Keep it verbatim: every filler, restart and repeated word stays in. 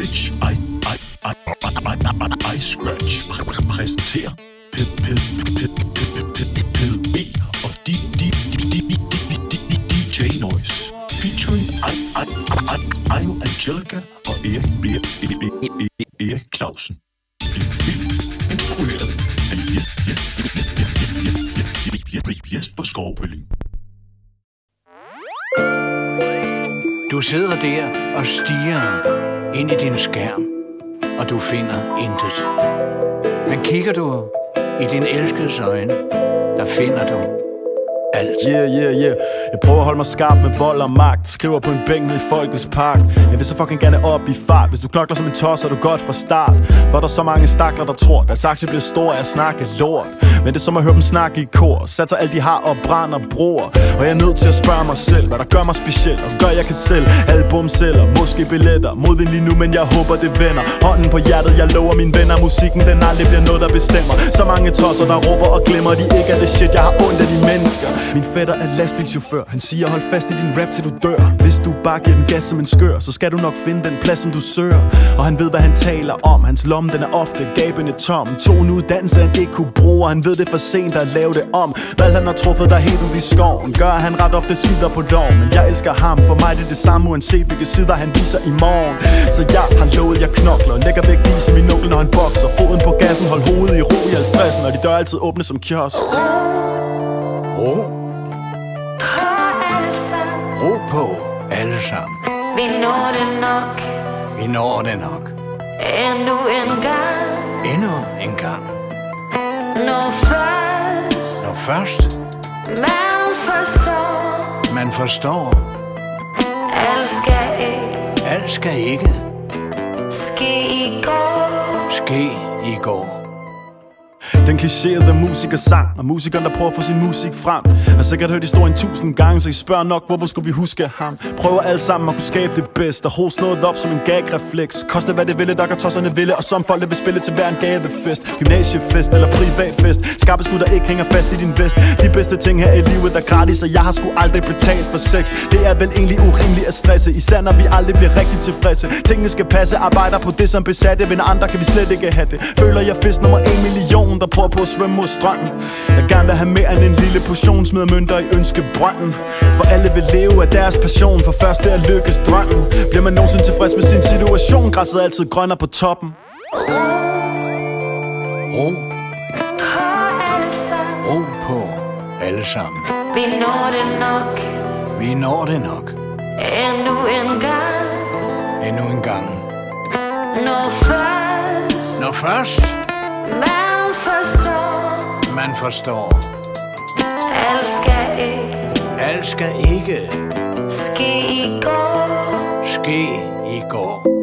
Bitch, I, I, I, I, I, I Scratch præsenterer P B og D J Noise featuring Ayo Angelica og Erik Clausen. Film instrueret af Jesper Skovbølling. Du sidder der og stiger ind i din skærm, og du finder intet. Men kigger du i din elskedes øjne, der finder du alt. Yeah, yeah, yeah. Jeg prøver at holde mig skarp med vold og magt. Skriver på en bænk ned i Folkets Park. Jeg vil så fucking gerne op i fart. Hvis du klokler som en tos, er du godt fra start. For der er så mange stakler, der tror deres aktie bliver stor af at snakke lort. Men det er som at høre dem snakke i kor. Satser alt de har og brænder bror. Og jeg er nødt til at spørge mig selv, hvad der gør mig speciel og gør jeg kan sælge album sælger, måske billetter. Modvind lige nu, men jeg håber det vender. Hånden på hjertet, jeg lover mine venner. Musikken den aldrig bliver noget, der bestemmer. Så mange tosser, der råber og glemmer. De ikke er det shit, jeg har ondt af de mennesker. Min fætter er lastbilchauffør. Han siger hold fast i din rap til du dør. Hvis du bare giver den gas som en skør, så skal du nok finde den plads som du søger. Og han ved hvad han taler om. Hans lomme den er ofte gabende tom. To en uddannelse han ikke kunne bruge, og han ved det for sent at lave det om. Hvad han har truffet der helt ud i skoven, gør at han ret ofte sider på dog. Men jeg elsker ham, for mig det er det samme uanset hvilke sider han viser i morgen. Så jeg har lovet jeg knokler, lægger væk lige som i nuklen når han bokser. Foden på gassen, hold hovedet i ro i al stressen, og de dør altid åbne som kiosk. Ro Ro på alle sammen. Vi når det nok. Vi når det nok. Endnu en gang. Endnu en gang. Når først Når først man forstår, man forstår, alt skal ikke alt skal ikke ske i går. ske i går. Den klichéede musiker sang, og musikeren der prøver at få sin musik frem. Har sikkert hørt historien tusind gange, så I spørger nok, hvorfor skulle vi huske ham? Prøver alle sammen at kunne skabe det bedste, og hoste noget op som en gagrefleks. Koste hvad det ville, der kan tosserne ville, og som folk der vil spille til hver en gadefest. Gymnasiefest eller privatfest, skarpe skud der ikke hænger fast i din vest. De bedste ting her i livet er gratis, og jeg har sgu aldrig betalt for sex. Det er vel egentlig urimeligt at stresse, især når vi aldrig bliver rigtig tilfredse. Tingene skal passe, arbejder på det som besatte, men andre kan vi slet ikke have det. Føler jeg fisk nummer en million, der prøver på at svømme mod strømmen. Der gerne vil have mere end en lille portion, smider mønter i ønskebrønden. For alle vil leve af deres passion, for først det at lykkes drømmen. Bliver man nogensinde tilfreds med sin situation, græsset er altid grønnere på toppen. Ro På alle sammen. Ro på alle sammen. Vi når det nok. Vi når det nok. Endnu en gang. Endnu en gang. Når først Når først man forstår, man forstår, alt skal ikke alt skal ikke ske i går. ske i går.